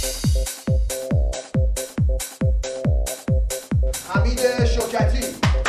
حمید شوکتی.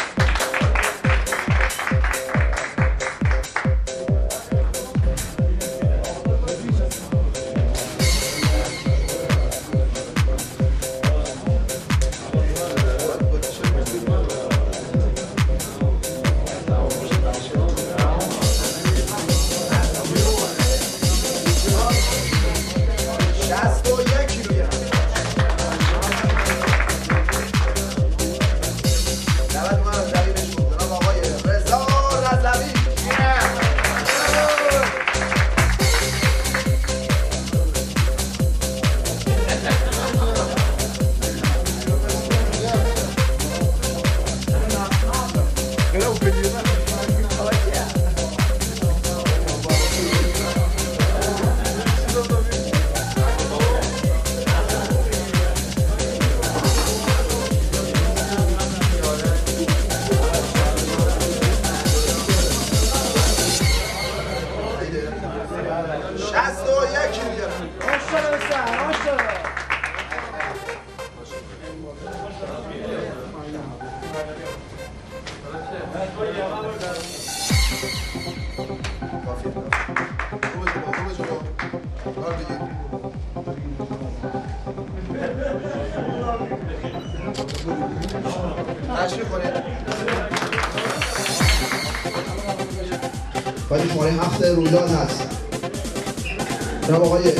باید شماره 7 رویداد هست. جناب آقای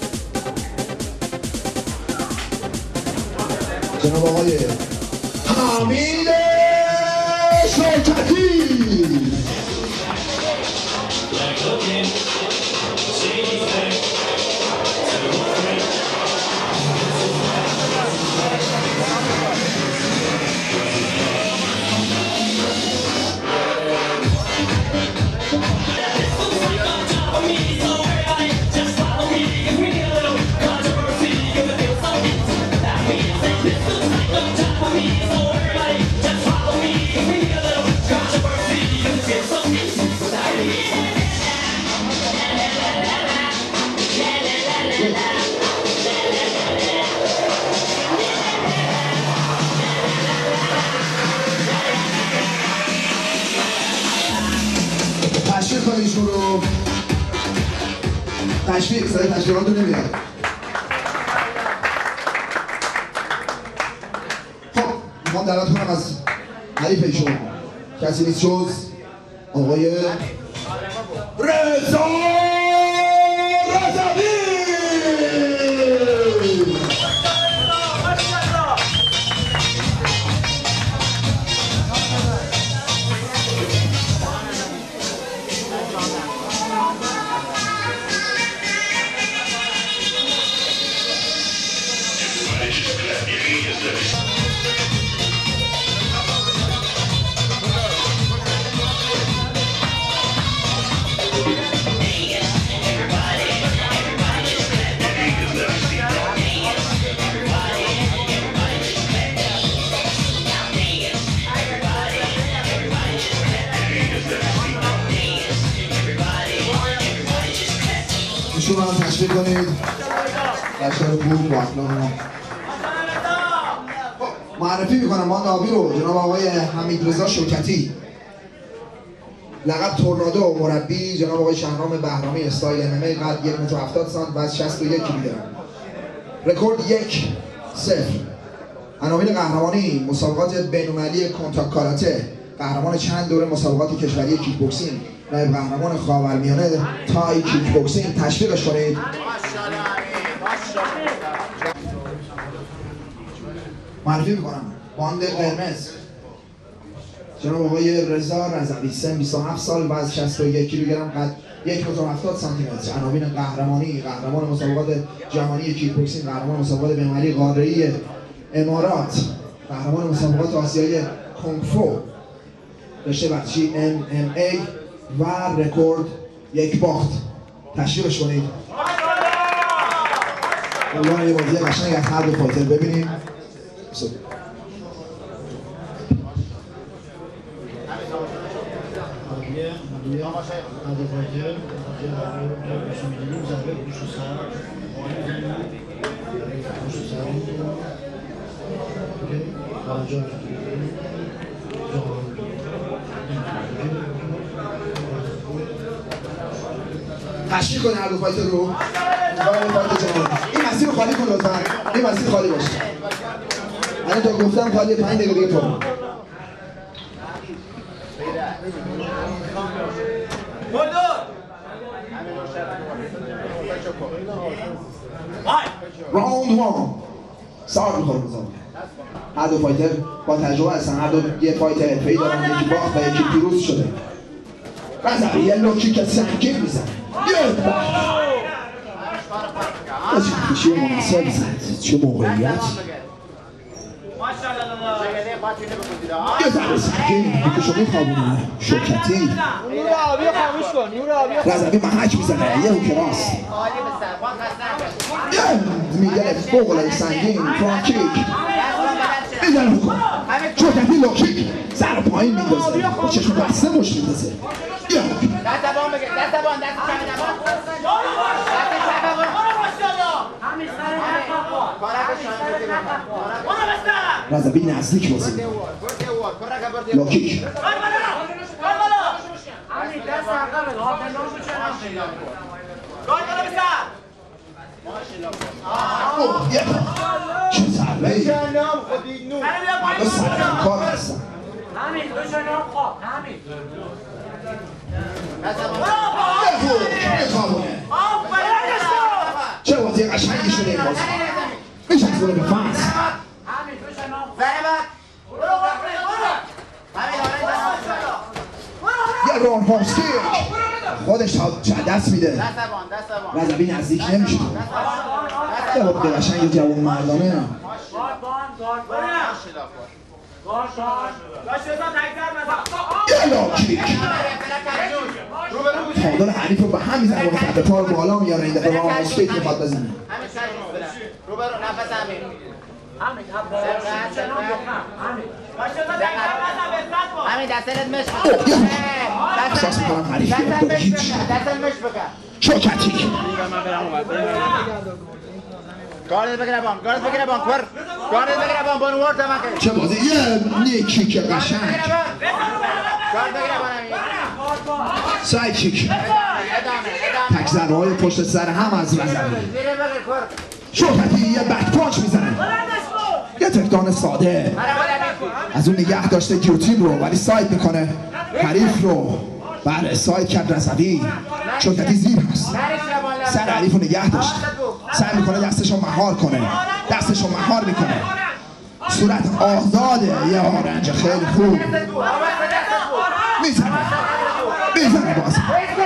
حمید شوکتی. تشویق کنید ایشون رو. تشویق، صدای تشویقاتون نمیاد. خب میخوام دعوت کنم از حریف ایشون کسی نیست جز آقای رضا رضوی. ایشون رو هم تشویق کنید. بچه‌ها خوب با اخلاق. معرفی میکنم ما ناوی رو جناب آقای حمید رضا شوکتی، لقب تورنادو، مربی جناب آقای شهرام بهرامی، استایل MMA، قد 1 متر 70 سانت، وزن 61 کیلوگرم، رکورد 1-0، عناوین قهرمانی مسابقات بین‌المللی کنتاک کاراته، قهرمان چند دوره مسابقات کشوری کیک بوکسینگ، نایب قهرمان خاورمیانه تای کیک بوکسینگ. تشویقش کنید. معرفی میکنم باند قرمز جناب آقای رضا رضوی، سن 27 سال، وزن 61 کیلوگرم، قد 1 متر 70 سانتی متر، عناوین قهرمانی قهرمان مسابقات جهانی کیک بوکسینگ، قهرمان مسابقات بین‌المللی قاره‌ای امارات، قهرمان مسابقات آسیایی کنگ فو، رشته ورزشی MMA و رکورد 1 باخت. تشویقش کنید. امیدوارم یه بازی قشنگ از هر دو فایتر ببینیم. تشویق کنی هر دو فایتر رو این مسیر رو خالی کن لطفا این مسیر خالی باشه الان تا گفتم خالی 5 دقیقه دیگه پر راوند 1 سارت میخوره بزن هر دو فایتر با تجربه هستن هر دو یه فایت حرفه‌ای دارن یکی باخت و یکی پیروز شده رضوی یه لوکی که سنگین میزنه چه مناسب زد چه موقعیت یه ذره سنگین بکشو میخوابونه شوکتی رضوی محک میزنه یه کراس یه میگه فوق العاده سنگین فرانت کیک میزنه بکن شوکتی لو کیک سر پایین میندازه با چشم بسته مشت میندازه یه رضوی نزدیک بازی لو کیک چه ضربه ای همه سرگرم کار هستن میخوابونه چه بازی قشنگی شده این بازی میچسبونه به فنس یه رون هومسکیک خودش دست میده رضوی نزدیک نمیشه یه وقت قشنگ جوان مردانه یه لاکیک تعادل حریف رو به هم میزنه با تحت پا رو بالا میاره این دفعه رون هومسکیک میخواد بزنه همین دستت مش احساس میکنم حریف گرفتاره هیچ شوکتی گاردت بگیره بان کور گاردت بگیره بان ورد مکه چه بازی یه نیکی که قشنگ گارد بگیره بان ساید کیک تک ضربه های پشت سر هم از رضوی شوکتی یه بک پانچ میزنه یه تکدان ساده از اون نگه داشته گیوتین رو ولی ساید میکنه حریف رو بله ساید کرد رضوی شوکتی زیر هست سر حریف رو نگه داشت سعی میکنه دستشو مهار کنه دستشو مهار میکنه صورت آزاده یه آرنج خیلی خوب میزنه باز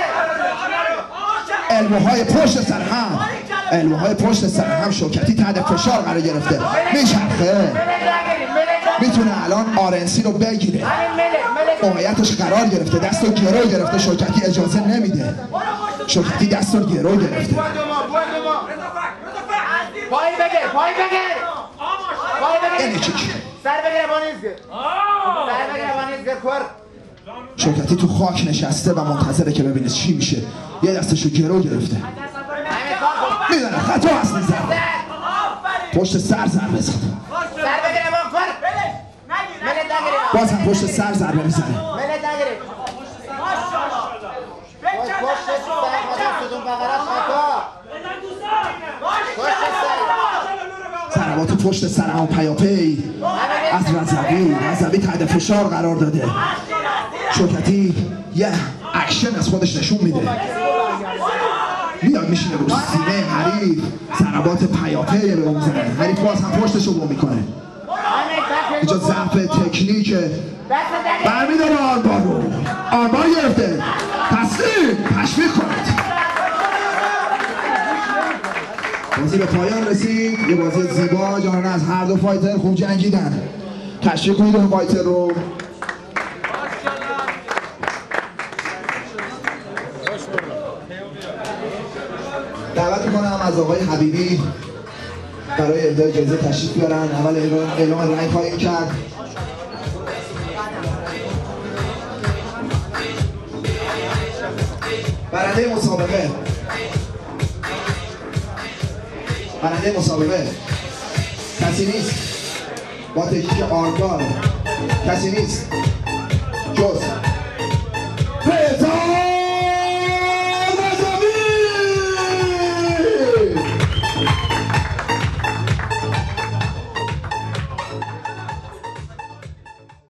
البوهای پشت سر هم البوهای پشت سر هم شوکتی تحت فشار قرار گرفته میچرخه میتونه الان آرنسی رو بگیره موقعیتش قرار گرفته دست رو گرو گرفته شوکتی اجازه نمیده شوکتی دست رو گرو گرفته پای بگیر یعنی چیک سر بگیره بانیزگر کور شوکتی تو خاک نشسته و منتظره که ببینه چی میشه یه دستشو گرو گرفته میدونه خطا هست میزن پشت سر ضربه زد سر بگیره بان کور باز هم پشت سر ضربه میزنه ضربات پشت سر هم پیاپی از رضوی تحت فشار قرار داده شوکتی یه اکشن از خودش نشون میده میاد میشینه رو سینه حریف ضربات پیاپی به اون میزنه حریف باز هم پشتشو بو میکنه اینجا ضعف تکنیکه برمیداره آرمان رو آرمان گرفته تشویق کنید بازی به پایان رسید یه بازی زیبا جانانه از هر دو فایتر خوب جنگیدن تشویق کنید اون فایتر رو دعوت میکنم از آقای حبیبی برای اهدای جایزه تشریف بیارن اول اعلام رنگ خواهیم کرد برنده مسابقه کسی نیست با تکنیک آرگال کسی نیست جز